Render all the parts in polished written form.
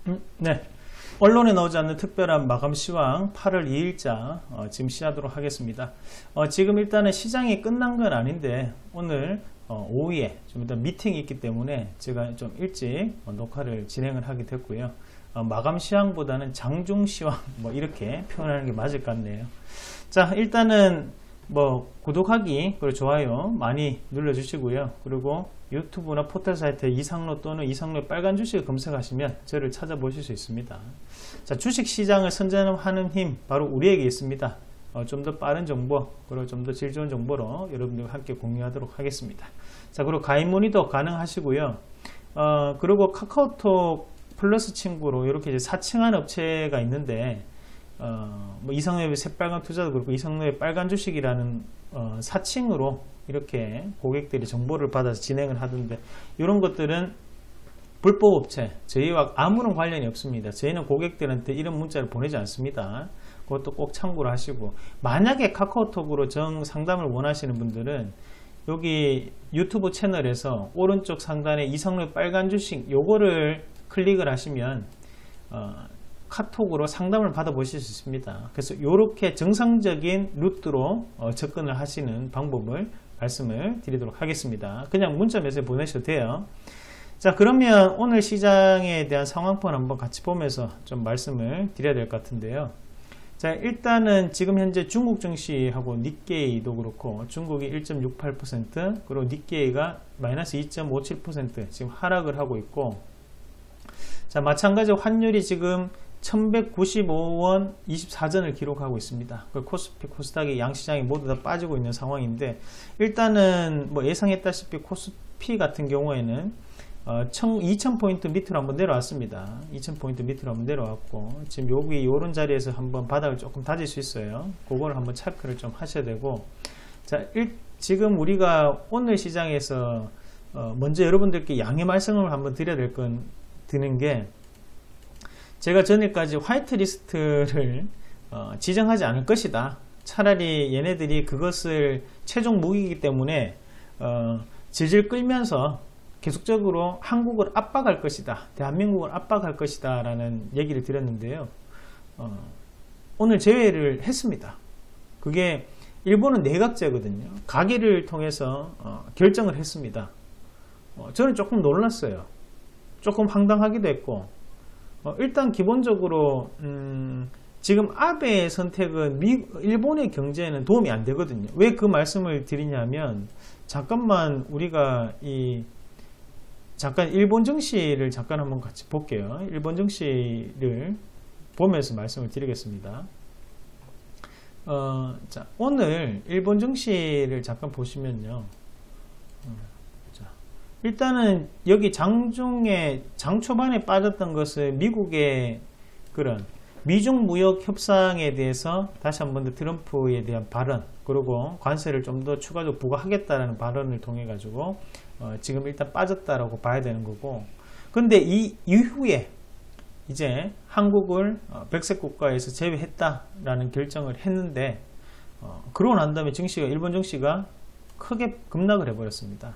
네. 언론에 나오지 않는 특별한 마감 시황 8월 2일자 지금 시작하도록 하겠습니다. 지금 일단은 시장이 끝난 건 아닌데 오늘 오후에 좀 일단 미팅이 있기 때문에 제가 좀 일찍 녹화를 진행을 하게 됐고요. 마감 시황보다는 장중 시황 뭐 이렇게 표현하는 게 맞을 것 같네요. 자, 일단은 뭐 구독하기 그리고 좋아요 많이 눌러주시고요. 그리고 유튜브나 포털 사이트 이상로 또는 이상로의 빨간 주식을 검색하시면 저를 찾아보실 수 있습니다. 자, 주식 시장을 선점하는 힘 바로 우리에게 있습니다. 좀 더 빠른 정보 그리고 좀 더 질 좋은 정보로 여러분들과 함께 공유하도록 하겠습니다. 자, 그리고 가입 문의도 가능하시고요. 그리고 카카오톡 플러스 친구로 이렇게 이제 사칭한 업체가 있는데 뭐 이상로의 새빨간 투자도 그렇고 이상로의 빨간 주식이라는 사칭으로 이렇게 고객들이 정보를 받아서 진행을 하던데 이런 것들은 불법 업체 저희와 아무런 관련이 없습니다. 저희는 고객들한테 이런 문자를 보내지 않습니다. 그것도 꼭 참고를 하시고, 만약에 카카오톡으로 정 상담을 원하시는 분들은 여기 유튜브 채널에서 오른쪽 상단에 이상로의 빨간 주식 요거를 클릭을 하시면 카톡으로 상담을 받아보실 수 있습니다. 그래서 이렇게 정상적인 루트로 접근을 하시는 방법을 말씀을 드리도록 하겠습니다. 그냥 문자 메시지 보내셔도 돼요. 자, 그러면 오늘 시장에 대한 상황판 한번 같이 보면서 좀 말씀을 드려야 될 것 같은데요. 자, 일단은 지금 현재 중국 증시하고 니케이도 그렇고 중국이 1.68% 그리고 니케이가 마이너스 2.57% 지금 하락을 하고 있고, 자, 마찬가지로 환율이 지금 1195원 24전을 기록하고 있습니다. 코스피, 코스닥이 양시장이 모두 다 빠지고 있는 상황인데, 일단은 뭐 예상했다시피 코스피 같은 경우에는 2000포인트 밑으로 한번 내려왔습니다. 2000포인트 밑으로 한번 내려왔고, 지금 여기 요런 자리에서 한번 바닥을 조금 다질 수 있어요. 그거를 한번 체크를 좀 하셔야 되고, 자, 지금 우리가 오늘 시장에서 먼저 여러분들께 양해 말씀을 한번 드려야 될 건 드는 게, 제가 전에까지 화이트 리스트를 지정하지 않을 것이다. 차라리 얘네들이 그것을 최종 무기이기 때문에 질질 끌면서 계속적으로 한국을 압박할 것이다. 대한민국을 압박할 것이다 라는 얘기를 드렸는데요. 오늘 제외를 했습니다. 그게 일본은 내각제거든요. 가계를 통해서 결정을 했습니다. 저는 조금 놀랐어요. 조금 황당하기도 했고, 일단 기본적으로 지금 아베의 선택은 일본의 경제에는 도움이 안 되거든요. 왜 그 말씀을 드리냐면, 잠깐만 우리가 잠깐 일본 증시를 잠깐 한번 같이 볼게요. 일본 증시를 보면서 말씀을 드리겠습니다. 자, 오늘 일본 증시를 잠깐 보시면요. 일단은 여기 장중에 장 초반에 빠졌던 것은 미국의 그런 미중 무역 협상에 대해서 다시 한번 더 트럼프에 대한 발언, 그리고 관세를 좀 더 추가적으로 부과하겠다라는 발언을 통해 가지고 지금 일단 빠졌다라고 봐야 되는 거고, 근데 이 이후에 이제 한국을 백색 국가에서 제외했다라는 결정을 했는데, 그러고 난 다음에 증시가, 일본 증시가 크게 급락을 해버렸습니다.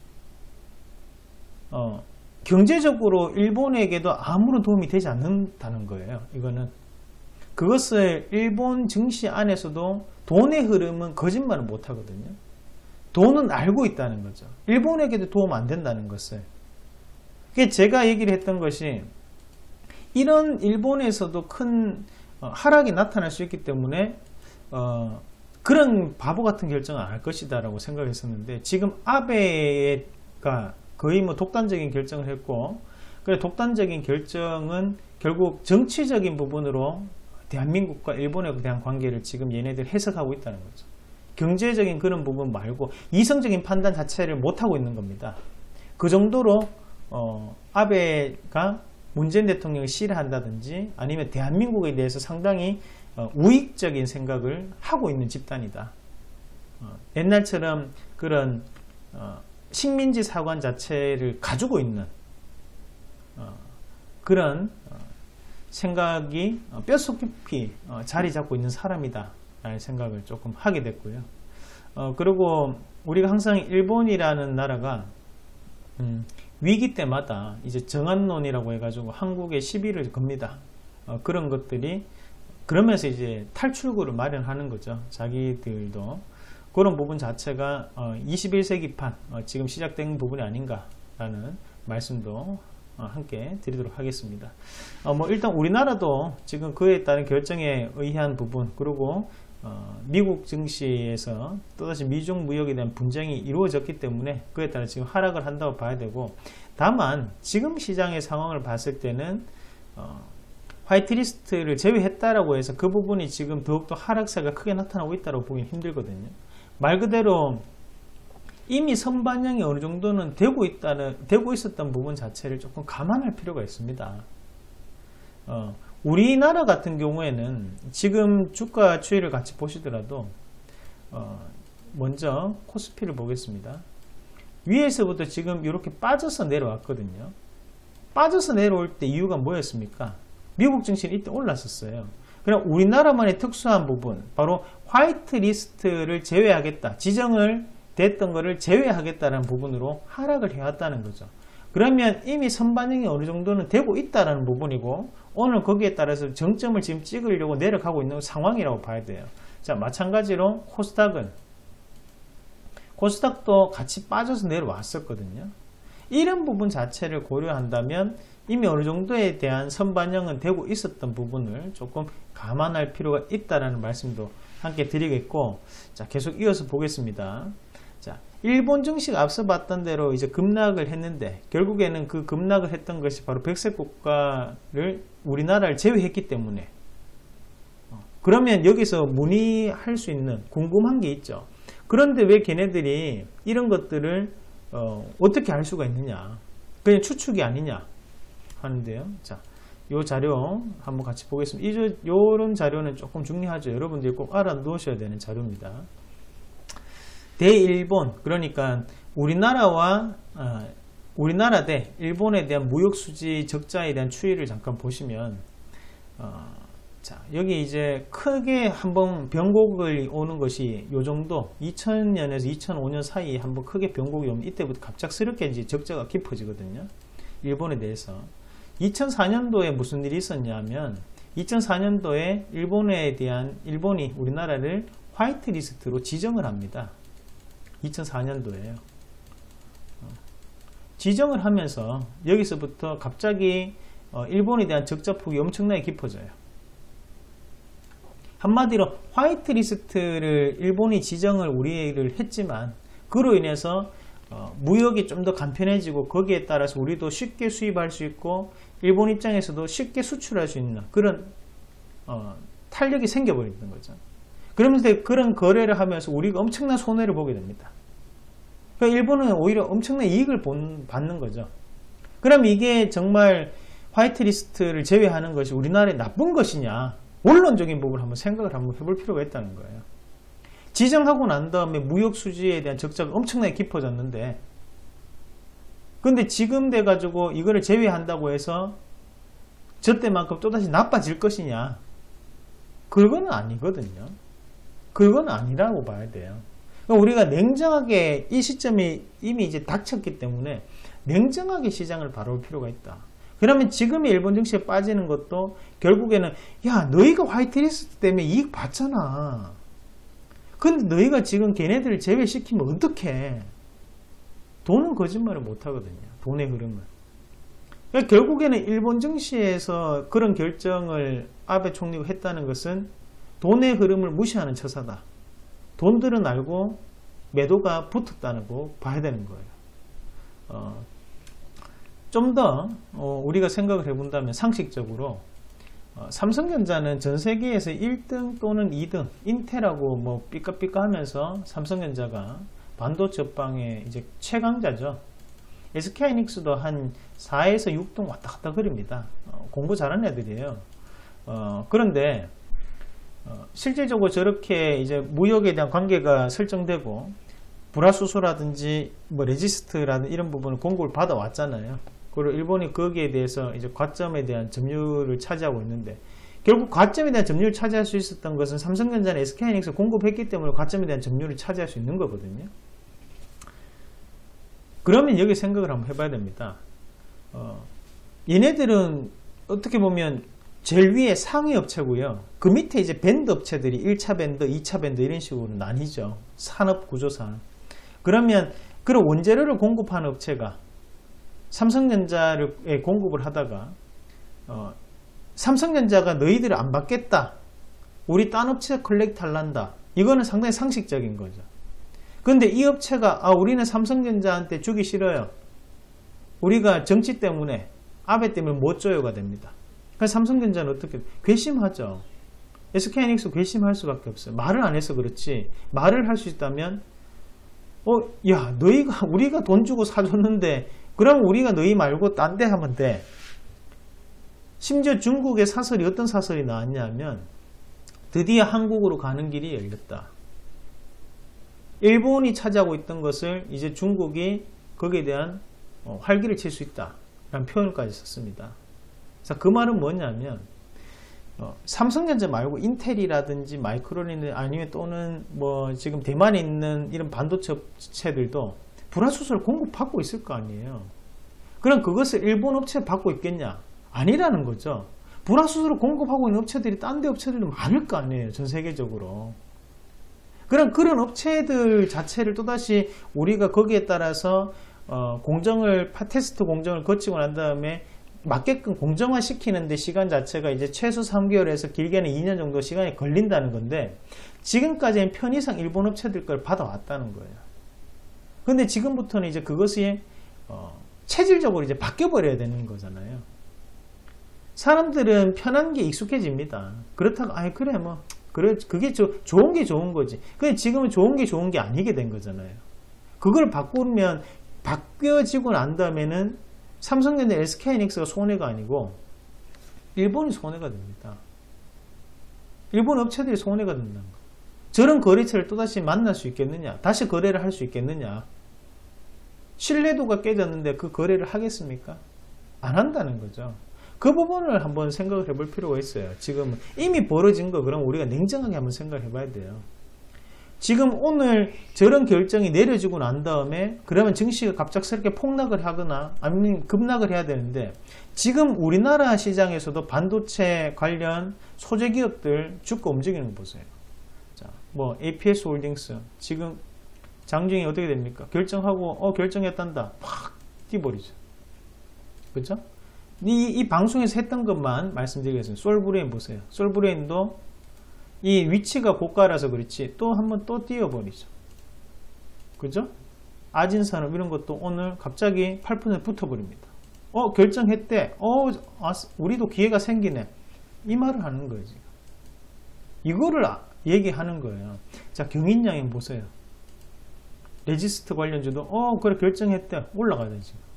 경제적으로 일본에게도 아무런 도움이 되지 않는다는 거예요. 이거는 그것을 일본 증시 안에서도 돈의 흐름은 거짓말을 못 하거든요. 돈은 알고 있다는 거죠. 일본에게도 도움 안 된다는 것을. 그게 제가 얘기를 했던 것이, 이런 일본에서도 큰 하락이 나타날 수 있기 때문에 그런 바보 같은 결정은 안 할 것이다 라고 생각했었는데, 지금 아베가 거의 뭐 독단적인 결정을 했고, 그래 독단적인 결정은 결국 정치적인 부분으로 대한민국과 일본에 대한 관계를 지금 얘네들 해석하고 있다는 거죠. 경제적인 그런 부분 말고 이성적인 판단 자체를 못하고 있는 겁니다. 그 정도로 아베가 문재인 대통령을 싫어한다든지 아니면 대한민국에 대해서 상당히 우익적인 생각을 하고 있는 집단이다. 옛날처럼 그런 식민지 사관 자체를 가지고 있는 그런 생각이 뼛속 깊이 자리 잡고 있는 사람이다 라는 생각을 조금 하게 됐고요. 그리고 우리가 항상 일본이라는 나라가 위기 때마다 이제 정한론이라고 해가지고 한국에 시비를 겁니다. 그런 것들이 그러면서 이제 탈출구를 마련하는 거죠. 자기들도 그런 부분 자체가 21세기판 지금 시작된 부분이 아닌가라는 말씀도 함께 드리도록 하겠습니다. 일단 우리나라도 지금 그에 따른 결정에 의한 부분, 그리고 미국 증시에서 또다시 미중 무역에 대한 분쟁이 이루어졌기 때문에 그에 따라 지금 하락을 한다고 봐야 되고, 다만 지금 시장의 상황을 봤을 때는 화이트리스트를 제외했다라고 해서 그 부분이 지금 더욱더 하락세가 크게 나타나고 있다고 보기는 힘들거든요. 말 그대로 이미 선반영이 어느 정도는 되고 있었던 부분 자체를 조금 감안할 필요가 있습니다. 우리나라 같은 경우에는 지금 주가 추이를 같이 보시더라도 먼저 코스피를 보겠습니다. 위에서부터 지금 이렇게 빠져서 내려왔거든요. 빠져서 내려올 때 이유가 뭐였습니까? 미국 증시는 이때 올랐었어요. 그럼 우리나라만의 특수한 부분, 바로 화이트 리스트를 제외하겠다, 지정을 됐던 거를 제외하겠다는 부분으로 하락을 해왔다는 거죠. 그러면 이미 선반영이 어느 정도는 되고 있다는 부분이고, 오늘 거기에 따라서 정점을 지금 찍으려고 내려가고 있는 상황이라고 봐야 돼요. 자, 마찬가지로 코스닥도 같이 빠져서 내려왔었거든요. 이런 부분 자체를 고려한다면 이미 어느 정도에 대한 선반영은 되고 있었던 부분을 조금 감안할 필요가 있다는 말씀도 함께 드리겠고, 자, 계속 이어서 보겠습니다. 자, 일본 증시가 앞서 봤던 대로 이제 급락을 했는데, 결국에는 그 급락을 했던 것이 바로 백색 국가를 우리나라를 제외했기 때문에, 그러면 여기서 문의할 수 있는 궁금한 게 있죠. 그런데 왜 걔네들이 이런 것들을 어떻게 알 수가 있느냐, 그냥 추측이 아니냐 하는데요. 자, 요 자료 한번 같이 보겠습니다. 요런 자료는 조금 중요하죠. 여러분들이 꼭 알아두셔야 되는 자료입니다. 대일본, 그러니까 우리나라 대 일본에 대한 무역수지 적자에 대한 추이를 잠깐 보시면, 자, 여기 이제 크게 한번 변곡을 오는 것이 요 정도, 2000년에서 2005년 사이에 한번 크게 변곡이 오면 이때부터 갑작스럽게 이제 적자가 깊어지거든요. 일본에 대해서. 2004년도에 무슨 일이 있었냐면, 2004년도에 일본이 우리나라를 화이트 리스트로 지정을 합니다. 2004년도에요. 지정을 하면서 여기서부터 갑자기 일본에 대한 적자폭이 엄청나게 깊어져요. 한마디로 화이트 리스트를 일본이 지정을 우리를 했지만, 그로 인해서 무역이 좀 더 간편해지고, 거기에 따라서 우리도 쉽게 수입할 수 있고 일본 입장에서도 쉽게 수출할 수 있는 그런 탄력이 생겨버리는 거죠. 그러면서 그런 거래를 하면서 우리가 엄청난 손해를 보게 됩니다. 그러니까 일본은 오히려 엄청난 이익을 받는 거죠. 그럼 이게 정말 화이트 리스트를 제외하는 것이 우리나라에 나쁜 것이냐, 원론적인 부분을 한번 생각을 한번 해볼 필요가 있다는 거예요. 지정하고 난 다음에 무역 수지에 대한 적자가 엄청나게 깊어졌는데, 근데 지금 돼가지고 이거를 제외한다고 해서 저 때만큼 또다시 나빠질 것이냐, 그건 아니거든요. 그건 아니라고 봐야 돼요. 그러니까 우리가 냉정하게, 이 시점이 이미 이제 닥쳤기 때문에 냉정하게 시장을 바라볼 필요가 있다. 그러면 지금의 일본 증시에 빠지는 것도 결국에는, 야, 너희가 화이트리스트 때문에 이익 봤잖아. 근데 너희가 지금 걔네들을 제외시키면 어떡해. 돈은 거짓말을 못하거든요. 돈의 흐름을. 그러니까 결국에는 일본 증시에서 그런 결정을 아베 총리가 했다는 것은 돈의 흐름을 무시하는 처사다. 돈들은 알고 매도가 붙었다고 봐야 되는 거예요. 좀 더 우리가 생각을 해본다면 상식적으로 삼성전자는 전 세계에서 1등 또는 2등, 인텔하고 뭐 삐까삐까 하면서 삼성전자가 반도체 업방의 이제 최강자죠. SK하이닉스도 한 4에서 6등 왔다 갔다 그립니다. 공부 잘하는 애들이에요. 그런데 실질적으로 저렇게 이제 무역에 대한 관계가 설정되고 불화수소라든지 뭐 레지스트라든지 이런 부분을 공고를 받아왔잖아요. 그리고 일본이 거기에 대해서 이제 과점에 대한 점유율을 차지하고 있는데, 결국 과점에 대한 점유율을 차지할 수 있었던 것은 삼성전자나 SK하이닉스 공급했기 때문에 과점에 대한 점유율을 차지할 수 있는 거거든요. 그러면 여기 생각을 한번 해봐야 됩니다. 얘네들은 어떻게 보면 제일 위에 상위 업체고요. 그 밑에 이제 밴드 업체들이 1차 밴드, 2차 밴드 이런 식으로 나뉘죠. 산업 구조상. 그러면 그런 원재료를 공급하는 업체가 삼성전자에 공급을 하다가 삼성전자가 너희들을 안 받겠다. 우리 딴 업체 컬렉트 할란다. 이거는 상당히 상식적인 거죠. 근데 이 업체가 우리는 삼성전자한테 주기 싫어요. 우리가 정치 때문에 아베 때문에 못 줘요가 됩니다. 그래서 삼성전자는 어떻게 괘씸하죠. SK하이닉스 괘씸할 수밖에 없어요. 말을 안 해서 그렇지. 말을 할 수 있다면 야 너희가 우리가 돈 주고 사줬는데 그럼 우리가 너희 말고 딴 데 하면 돼. 심지어 중국의 사설이 어떤 사설이 나왔냐면 드디어 한국으로 가는 길이 열렸다. 일본이 차지하고 있던 것을 이제 중국이 거기에 대한 활기를 칠 수 있다 라는 표현까지 썼습니다. 그 말은 뭐냐면 삼성전자 말고 인텔이라든지 마이크론이나 아니면 또는 뭐 지금 대만에 있는 이런 반도체 업체들도 불화수소를 공급받고 있을 거 아니에요. 그럼 그것을 일본 업체에 받고 있겠냐? 아니라는 거죠. 불화수소를 공급하고 있는 업체들이 딴 데 업체들도 많을 거 아니에요. 전 세계적으로. 그런 업체들 자체를 또다시 우리가 거기에 따라서 테스트 공정을 거치고 난 다음에 맞게끔 공정화 시키는데 시간 자체가 이제 최소 3개월에서 길게는 2년 정도 시간이 걸린다는 건데 지금까지는 편의상 일본 업체들 걸 받아왔다는 거예요. 근데 지금부터는 이제 그것이 체질적으로 이제 바뀌어버려야 되는 거잖아요. 사람들은 편한 게 익숙해집니다. 그렇다고 그래 뭐 그게 좋은 게 좋은 거지. 근데 지금은 좋은 게 좋은 게 아니게 된 거잖아요. 그걸 바꾸면 바뀌어지고 난 다음에는 삼성전자, SK하이닉스가 손해가 아니고 일본이 손해가 됩니다. 일본 업체들이 손해가 된다는 거. 저런 거래처를 또다시 만날 수 있겠느냐? 다시 거래를 할 수 있겠느냐? 신뢰도가 깨졌는데 그 거래를 하겠습니까? 안 한다는 거죠. 그 부분을 한번 생각을 해볼 필요가 있어요. 지금 이미 벌어진 거 그럼 우리가 냉정하게 한번 생각을 해봐야 돼요. 지금 오늘 저런 결정이 내려지고 난 다음에 그러면 증시가 갑작스럽게 폭락을 하거나 아니면 급락을 해야 되는데 지금 우리나라 시장에서도 반도체 관련 소재 기업들 주가 움직이는 거 보세요. 자, 뭐 APS 홀딩스 지금 장중에 어떻게 됩니까? 결정하고 결정했단다 확 뛰어버리죠. 그렇죠? 이 방송에서 했던 것만 말씀드리겠습니다. 솔브레인 보세요. 솔브레인도 이 위치가 고가라서 그렇지 또 한번 또 띄워버리죠. 그죠? 아진산업 이런 것도 오늘 갑자기 8% 붙어버립니다. 결정했대. 우리도 기회가 생기네. 이 말을 하는 거예요. 지금. 이거를 얘기하는 거예요. 자, 경인양행 보세요. 레지스트 관련주도 그래 결정했대. 올라가야 돼 지금.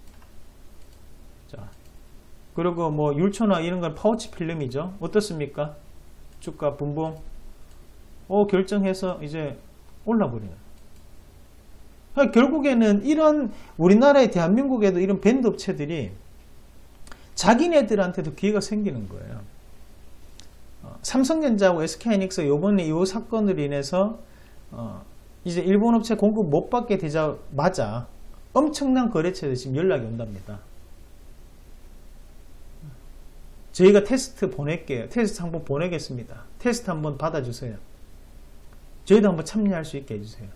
자, 그리고 뭐 율초나 이런 건 파우치 필름이죠. 어떻습니까? 주가 붐붐 결정해서 이제 올라버리는. 그러니까 결국에는 이런 우리나라의 대한민국에도 이런 밴드 업체들이 자기네들한테도 기회가 생기는 거예요. 삼성전자하고 SK하이닉스 이번에 이 사건으로 인해서 이제 일본 업체 공급 못 받게 되자마자 엄청난 거래처에서 지금 연락이 온답니다. 저희가 테스트 보낼게요. 테스트 한번 보내겠습니다. 테스트 한번 받아주세요. 저희도 한번 참여할 수 있게 해주세요.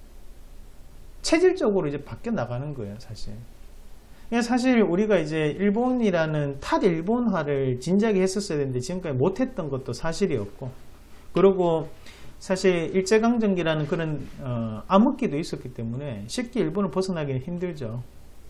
체질적으로 이제 바뀌어 나가는 거예요, 사실. 사실 우리가 이제 일본이라는 탈일본화를 진작에 했었어야 되는데 지금까지 못했던 것도 사실이었고, 그리고 사실 일제강점기라는 그런 암흑기도 있었기 때문에 쉽게 일본을 벗어나기는 힘들죠.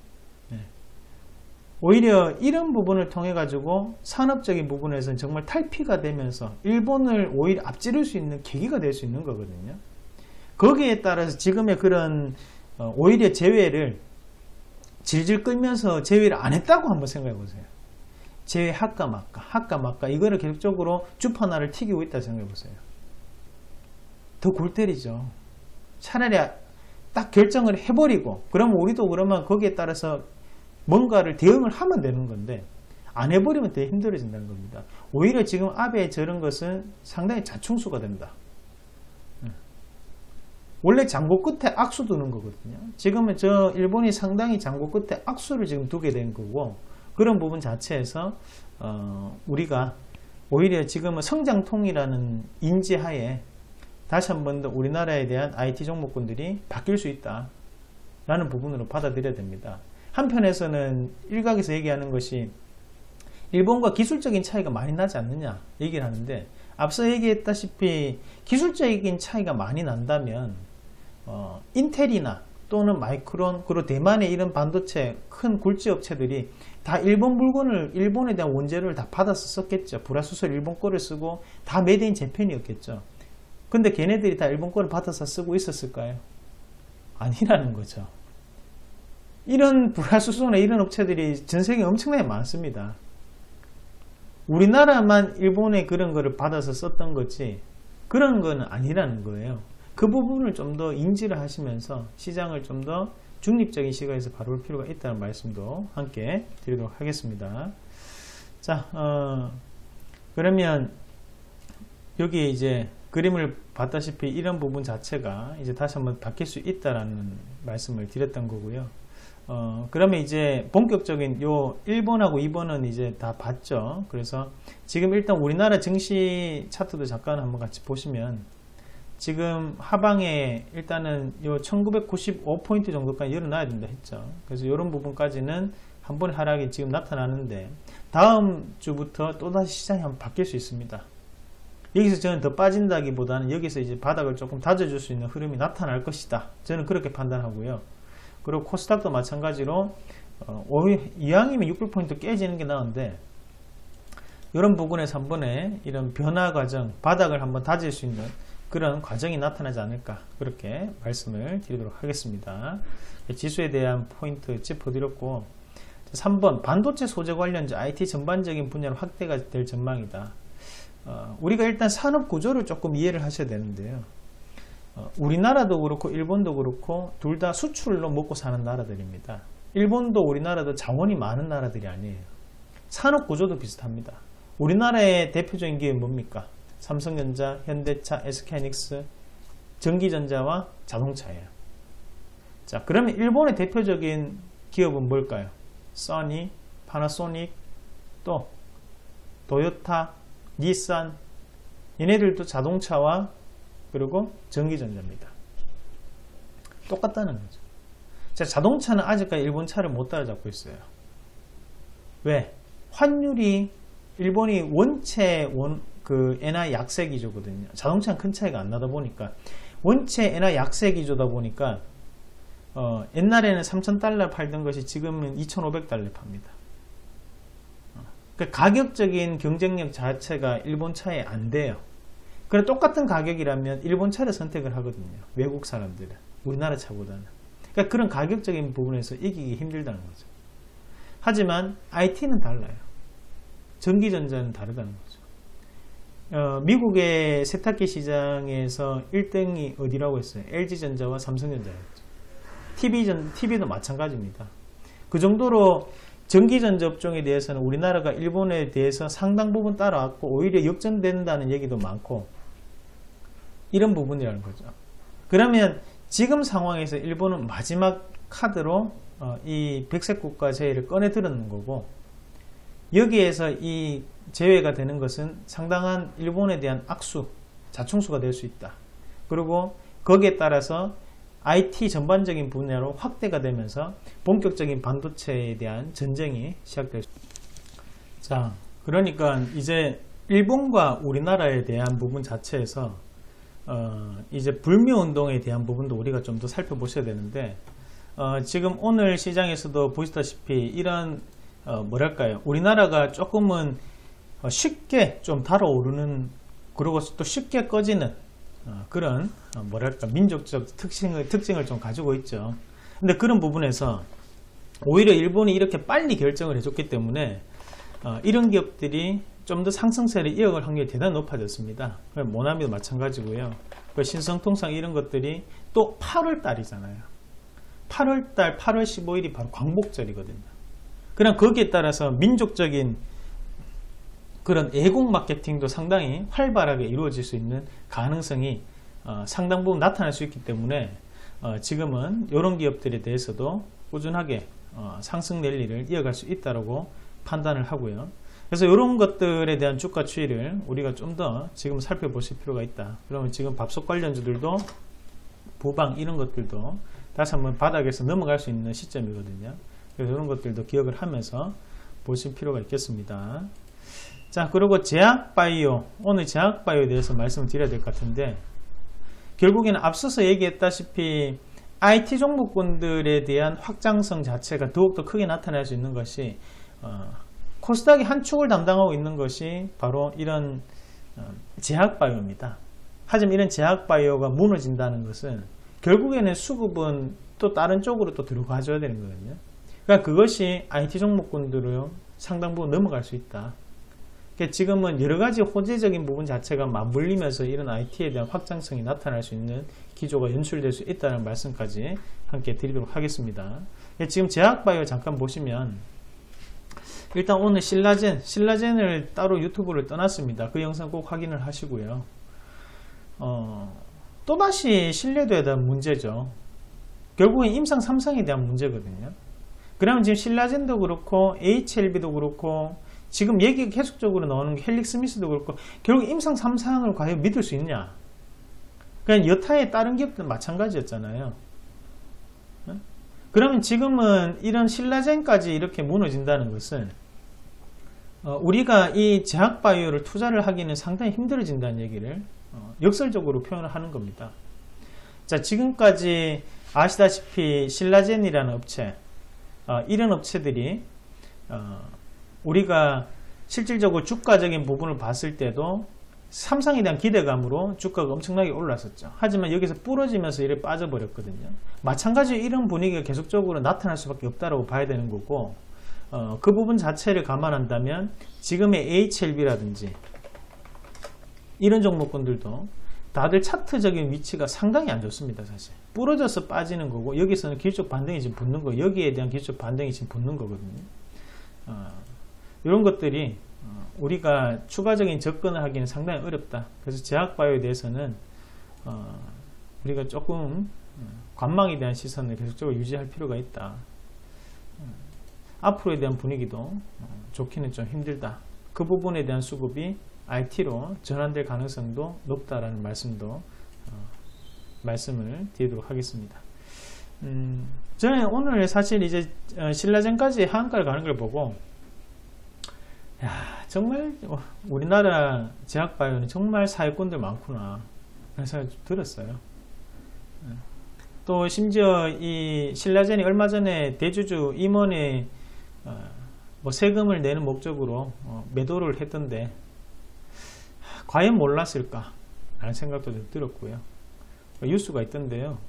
오히려 이런 부분을 통해 가지고 산업적인 부분에서는 정말 탈피가 되면서 일본을 오히려 앞지를 수 있는 계기가 될 수 있는 거거든요. 거기에 따라서 지금의 그런 오히려 제외를 질질 끌면서 제외를 안 했다고 한번 생각해 보세요. 제외할까 말까 이거를 계속적으로 주판화를 튀기고 있다 생각해 보세요. 더 골 때리죠. 차라리 딱 결정을 해버리고 그러면 우리도 그러면 거기에 따라서 뭔가를 대응을 하면 되는 건데 안 해버리면 되게 힘들어진다는 겁니다. 오히려 지금 아베의 저런 것은 상당히 자충수가 된다. 원래 장고 끝에 악수 두는 거거든요. 지금은 저 일본이 상당히 장고 끝에 악수를 지금 두게 된 거고, 그런 부분 자체에서 우리가 오히려 지금은 성장통이라는 인지하에 다시 한 번 더 우리나라에 대한 IT 종목군들이 바뀔 수 있다 라는 부분으로 받아들여야 됩니다. 한편에서는 일각에서 얘기하는 것이 일본과 기술적인 차이가 많이 나지 않느냐 얘기를 하는데, 앞서 얘기했다시피 기술적인 차이가 많이 난다면 인텔이나 또는 마이크론, 그리고 대만의 이런 반도체 큰 굴지 업체들이 다 일본 물건을, 일본에 대한 원재료를 다 받아서 썼겠죠. 불화수소 일본 거를 쓰고 다 메이드인 재팬이었겠죠. 근데 걔네들이 다 일본 거를 받아서 쓰고 있었을까요? 아니라는 거죠. 이런 불화수소나 이런 업체들이 전 세계에 엄청나게 많습니다. 우리나라만 일본의 그런 거를 받아서 썼던 거지 그런 거는 아니라는 거예요. 그 부분을 좀 더 인지를 하시면서 시장을 좀 더 중립적인 시각에서 바라볼 필요가 있다는 말씀도 함께 드리도록 하겠습니다. 자, 그러면 여기 이제 그림을 봤다시피 이런 부분 자체가 이제 다시 한번 바뀔 수 있다라는 말씀을 드렸던 거고요. 그러면 이제 본격적인 요 1번하고 2번은 이제 다 봤죠. 그래서 지금 일단 우리나라 증시 차트도 잠깐 한번 같이 보시면, 지금 하방에 일단은 요 1995포인트 정도까지 열어놔야 된다 했죠. 그래서 이런 부분까지는 한 번의 하락이 지금 나타나는데, 다음 주부터 또다시 시장이 한번 바뀔 수 있습니다. 여기서 저는 더 빠진다기보다는 여기서 이제 바닥을 조금 다져줄 수 있는 흐름이 나타날 것이다. 저는 그렇게 판단하고요. 그리고 코스닥도 마찬가지로 이왕이면 600포인트 깨지는 게 나은데, 이런 부분에서 한 번에 이런 변화 과정, 바닥을 한번 다질 수 있는 그런 과정이 나타나지 않을까, 그렇게 말씀을 드리도록 하겠습니다. 지수에 대한 포인트 짚어드렸고, 3번 반도체 소재 관련주 IT 전반적인 분야로 확대가 될 전망이다. 우리가 일단 산업 구조를 조금 이해를 하셔야 되는데요. 우리나라도 그렇고 일본도 그렇고 둘 다 수출로 먹고 사는 나라들입니다. 일본도 우리나라도 자원이 많은 나라들이 아니에요. 산업 구조도 비슷합니다. 우리나라의 대표적인 기업이 뭡니까? 삼성전자, 현대차, SK하이닉스, 전기전자와 자동차예요. 자, 그러면 일본의 대표적인 기업은 뭘까요? 써니, 파나소닉, 또 도요타, 닛산, 얘네들도 자동차와 그리고 전기전자입니다. 똑같다는 거죠. 자, 자동차는 아직까지 일본 차를 못 따라잡고 있어요. 왜? 환율이 일본이 원체 엔화 약세 기조거든요. 자동차는 큰 차이가 안 나다 보니까, 원체 엔화 약세 기조다 보니까 옛날에는 3,000달러 팔던 것이 지금은 2,500달러 팝니다. 그러니까 가격적인 경쟁력 자체가 일본 차에 안 돼요. 그래, 똑같은 가격이라면 일본 차를 선택을 하거든요. 외국 사람들은 우리나라 차보다는. 그러니까 그런 가격적인 부분에서 이기기 힘들다는 거죠. 하지만 IT는 달라요. 전기전자는 다르다는 거죠. 미국의 세탁기 시장에서 1등이 어디라고 했어요? LG전자와 삼성전자였죠. TV도 마찬가지입니다. 그 정도로 전기전자 업종에 대해서는 우리나라가 일본에 대해서 상당 부분 따라왔고, 오히려 역전된다는 얘기도 많고, 이런 부분이라는 거죠. 그러면 지금 상황에서 일본은 마지막 카드로 이 백색 국가 제외를 꺼내 들었는 거고, 여기에서 이 제외가 되는 것은 상당한 일본에 대한 악수, 자충수가 될 수 있다. 그리고 거기에 따라서 IT 전반적인 분야로 확대가 되면서 본격적인 반도체에 대한 전쟁이 시작될 수 있습니다. 자, 그러니까 이제 일본과 우리나라에 대한 부분 자체에서 이제 불매운동에 대한 부분도 우리가 좀 더 살펴보셔야 되는데, 지금 오늘 시장에서도 보시다시피 이런 뭐랄까요, 우리나라가 조금은 쉽게 좀 달아오르는, 그리고 또 쉽게 꺼지는 그런 뭐랄까 민족적 특징을 좀 가지고 있죠. 근데 그런 부분에서 오히려 일본이 이렇게 빨리 결정을 해줬기 때문에 이런 기업들이 좀 더 상승세를 이어갈 확률이 대단히 높아졌습니다. 모나미도 마찬가지고요. 신성통상 이런 것들이 또 8월 달이잖아요. 8월 15일이 바로 광복절이거든요. 그럼 거기에 따라서 민족적인 그런 애국 마케팅도 상당히 활발하게 이루어질 수 있는 가능성이 상당 부분 나타날 수 있기 때문에 지금은 이런 기업들에 대해서도 꾸준하게 상승 랠리를 이어갈 수 있다고 판단을 하고요. 그래서 이런 것들에 대한 주가 추이를 우리가 좀 더 지금 살펴보실 필요가 있다. 그러면 지금 밥솥 관련주들도 부방 이런 것들도 다시 한번 바닥에서 넘어갈 수 있는 시점이거든요. 그래서 이런 것들도 기억을 하면서 보실 필요가 있겠습니다. 자, 그리고 제약바이오, 오늘 제약바이오에 대해서 말씀을 드려야 될 것 같은데, 결국에는 앞서서 얘기했다시피 IT 종목군들에 대한 확장성 자체가 더욱더 크게 나타날 수 있는 것이 코스닥의 한 축을 담당하고 있는 것이 바로 이런 제약바이오입니다. 하지만 이런 제약바이오가 무너진다는 것은 결국에는 수급은 또 다른 쪽으로 또 들어가줘야 되는 거거든요. 그러니까 그것이 IT 종목군들은 상당 부분 넘어갈 수 있다. 그러니까 지금은 여러가지 호재적인 부분 자체가 맞물리면서 이런 IT에 대한 확장성이 나타날 수 있는 기조가 연출될 수 있다는 말씀까지 함께 드리도록 하겠습니다. 지금 제약바이오 잠깐 보시면 일단 오늘 신라젠을 따로 유튜브를 떠났습니다. 그 영상 꼭 확인을 하시고요. 또다시 신뢰도에 대한 문제죠. 결국엔 임상 3상에 대한 문제거든요. 그러면 지금 신라젠도 그렇고 HLB도 그렇고 지금 얘기가 계속적으로 나오는 게 헬릭스미스도 그렇고 결국 임상 3상을 과연 믿을 수 있냐? 그냥 여타의 다른 기업들 마찬가지였잖아요. 그러면 지금은 이런 신라젠까지 이렇게 무너진다는 것은 우리가 이 제약바이오를 투자를 하기는 상당히 힘들어진다는 얘기를 역설적으로 표현을 하는 겁니다. 자, 지금까지 아시다시피 신라젠이라는 업체, 이런 업체들이 우리가 실질적으로 주가적인 부분을 봤을 때도 삼성에 대한 기대감으로 주가가 엄청나게 올랐었죠. 하지만 여기서 부러지면서 이렇게 빠져버렸거든요. 마찬가지로 이런 분위기가 계속적으로 나타날 수밖에 없다고 봐야 되는 거고, 그 부분 자체를 감안한다면 지금의 HLB라든지 이런 종목군들도 다들 차트적인 위치가 상당히 안 좋습니다. 사실 부러져서 빠지는 거고, 여기서는 기술적 반등이 지금 붙는 거, 여기에 대한 기술적 반등이 지금 붙는 거거든요. 이런 것들이 우리가 추가적인 접근을 하기는 상당히 어렵다. 그래서 제약바이오에 대해서는 우리가 조금 관망에 대한 시선을 계속적으로 유지할 필요가 있다. 앞으로에 대한 분위기도 좋기는 좀 힘들다. 그 부분에 대한 수급이 RT로 전환될 가능성도 높다라는 말씀을 드리도록 하겠습니다. 저는 오늘 사실 이제 신라젠까지 하한가를 가는 걸 보고, 야, 정말 우리나라 제약바이오는 정말 사회꾼들 많구나 그런 생각이 좀 들었어요. 또 심지어 이 신라젠이 얼마 전에 대주주 임원의 세금을 내는 목적으로 매도를 했던데 과연 몰랐을까 라는 생각도 좀 들었고요. 뉴스가 있던데요.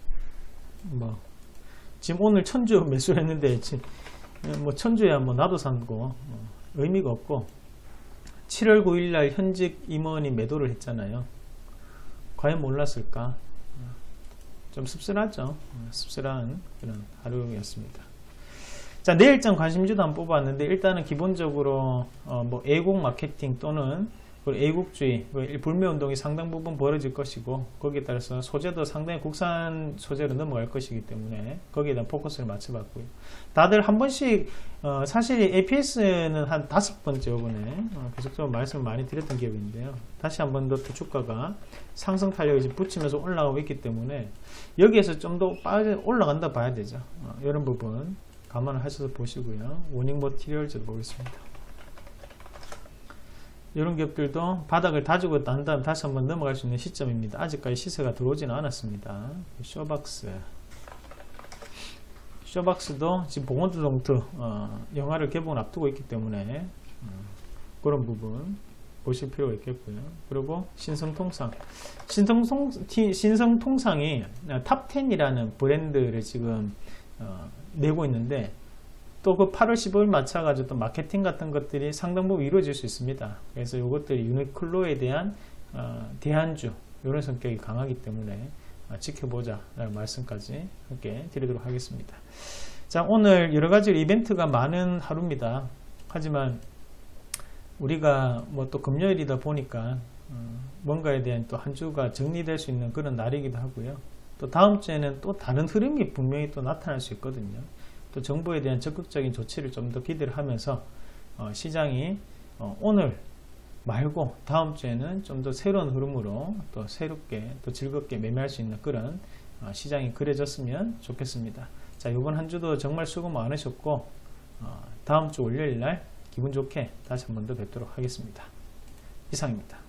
지금 오늘 천주 매수를 했는데 천주야 나도 산거 의미가 없고 7월 9일날 현직 임원이 매도를 했잖아요. 과연 몰랐을까? 좀 씁쓸하죠. 씁쓸한 그런 하루였습니다. 자, 내일장 관심주도 한번 뽑았는데 일단은 기본적으로 애국 마케팅 또는 애국주의, 불매운동이 상당 부분 벌어질 것이고, 거기에 따라서 소재도 상당히 국산 소재로 넘어갈 것이기 때문에 거기에 대한 포커스를 맞춰봤고요. 다들 한 번씩 사실 APS는 한 5번째 이번에 계속적으로 말씀을 많이 드렸던 기업인데요. 다시 한 번 더 주가가 상승 탄력이 지금 붙이면서 올라가고 있기 때문에 여기에서 좀 더 올라간다 봐야 되죠. 이런 부분 감안을 하셔서 보시고요. 워닝 머티리얼즈도 보겠습니다. 이런 기업들도 바닥을 다지고 난 다음 다시 한번 넘어갈 수 있는 시점입니다. 아직까지 시세가 들어오지는 않았습니다. 쇼박스도 지금 봉원두동트 영화를 개봉을 앞두고 있기 때문에 그런 부분 보실 필요가 있겠고요. 그리고 신성통상이 탑10이라는 브랜드를 지금 내고 있는데, 또 그 8월 15일 맞춰가지고 또 마케팅 같은 것들이 상당 부분 이루어질 수 있습니다. 그래서 이것들이 유니클로에 대한 대안주 이런 성격이 강하기 때문에 지켜보자 라는 말씀까지 함께 드리도록 하겠습니다. 자, 오늘 여러가지 이벤트가 많은 하루입니다. 하지만 우리가 또 금요일이다 보니까 뭔가에 대한 또 한 주가 정리될 수 있는 그런 날이기도 하고요. 또 다음 주에는 또 다른 흐름이 분명히 또 나타날 수 있거든요. 또 정부에 대한 적극적인 조치를 좀 더 기대를 하면서 시장이 오늘 말고 다음 주에는 좀 더 새로운 흐름으로 또 새롭게 또 즐겁게 매매할 수 있는 그런 시장이 그려졌으면 좋겠습니다. 자, 이번 한 주도 정말 수고 많으셨고 다음 주 월요일 날 기분 좋게 다시 한 번 더 뵙도록 하겠습니다. 이상입니다.